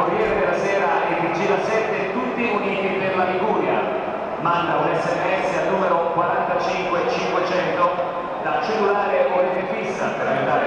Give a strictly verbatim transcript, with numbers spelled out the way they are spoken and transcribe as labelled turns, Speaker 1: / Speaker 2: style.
Speaker 1: Corriere della Sera e Vigila sette, tutti uniti per la Liguria. Manda un sms al numero quarantacinque cinquecento da cellulare o rete fissa per aiutare